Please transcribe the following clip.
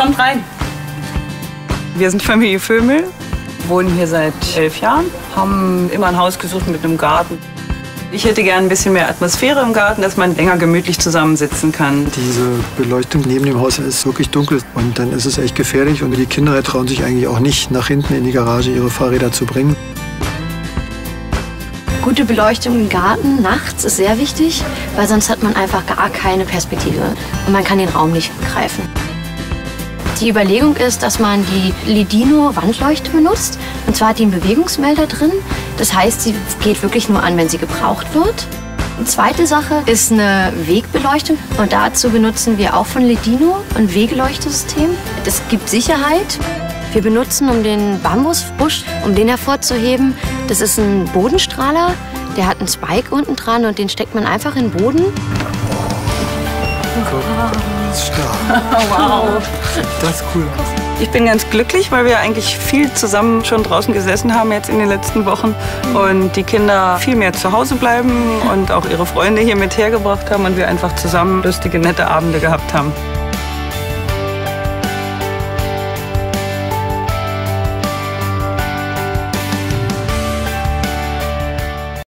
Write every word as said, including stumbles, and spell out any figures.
Kommt rein. Wir sind Familie Vömel, wohnen hier seit elf Jahren, haben immer ein Haus gesucht mit einem Garten. Ich hätte gern ein bisschen mehr Atmosphäre im Garten, dass man länger gemütlich zusammensitzen kann. Diese Beleuchtung neben dem Haus ist wirklich dunkel und dann ist es echt gefährlich. Und die Kinder trauen sich eigentlich auch nicht, nach hinten in die Garage ihre Fahrräder zu bringen. Gute Beleuchtung im Garten nachts ist sehr wichtig, weil sonst hat man einfach gar keine Perspektive und man kann den Raum nicht begreifen. Die Überlegung ist, dass man die Ledino-Wandleuchte benutzt. Und zwar hat die einen Bewegungsmelder drin. Das heißt, sie geht wirklich nur an, wenn sie gebraucht wird. Die zweite Sache ist eine Wegbeleuchtung. Und dazu benutzen wir auch von Ledino ein Wegeleuchtesystem. Das gibt Sicherheit. Wir benutzen, um den Bambusbusch, um den hervorzuheben, das ist ein Bodenstrahler. Der hat einen Spike unten dran und den steckt man einfach in den Boden. Das ist stark. Wow. Das ist cool. Ich bin ganz glücklich, weil wir eigentlich viel zusammen schon draußen gesessen haben jetzt in den letzten Wochen und die Kinder viel mehr zu Hause bleiben und auch ihre Freunde hier mit hergebracht haben und wir einfach zusammen lustige, nette Abende gehabt haben.